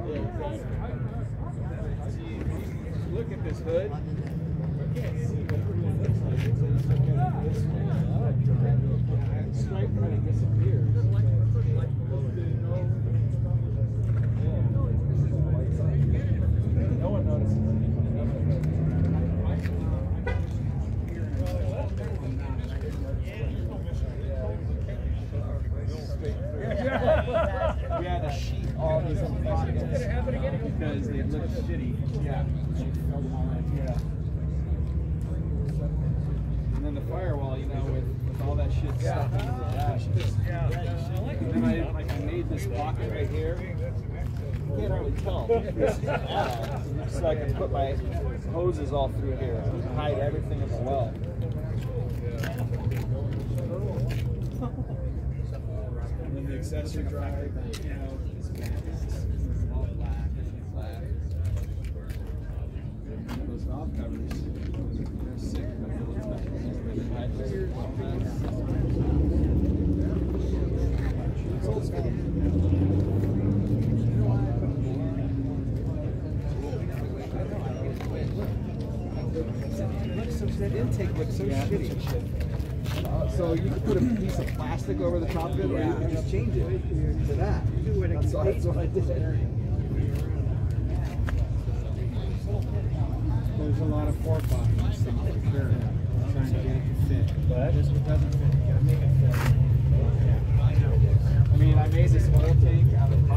Look at this hood. Stripe kind of disappears. No one notices. We had to sheet all these in pockets because they look shitty. Yeah. And then the firewall, you know, with all that shit stuck in the dash. And then I made this pocket right here. You can't really tell. So I can put my hoses all through here and hide everything in the well. And then the accessory driver, you know, is all black and flat. Those valve covers, they're sick. It's old school. That intake looks so shitty. So you could put a piece of plastic over the top of it, or you could just change it to that. That's what I did. There's a lot of forepaws for sure. Trying to get it to fit. But this one doesn't fit. You gotta make it fit. I mean, I made this oil tank out of